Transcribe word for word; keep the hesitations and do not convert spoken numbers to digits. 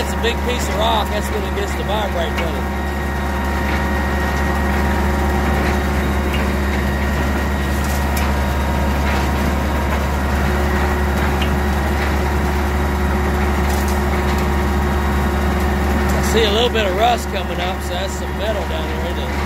hits a big piece of rock, that's when it gets to vibrate, doesn't it? I see a little bit of rust coming up, so that's some metal down there, isn't it?